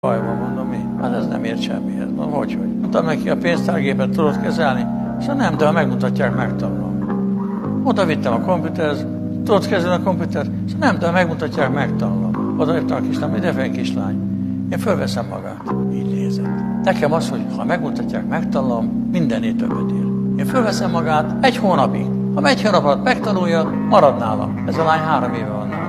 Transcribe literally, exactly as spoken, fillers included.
Baj van, mondom, mi? Hát ez nem ért semmihez. Mondom, hogy, hogy? Mondtam neki, a pénztárgépet tudod kezelni? Szóval nem, de ha megmutatják, megtanulom. Oda vittem a komputerhez, tudod kezelni a komputert? Szóval nem, de ha megmutatják, megtanulom. Oda vittem a kislány, idefény kislány. Én fölveszem magát. Így nézett. Nekem az, hogy ha megmutatják, megtanulom, mindennél többet ér. Én fölveszem magát egy hónapig. Ha egy hónap alatt megtanulja, marad nálam. Ez a lány három éve van nálam.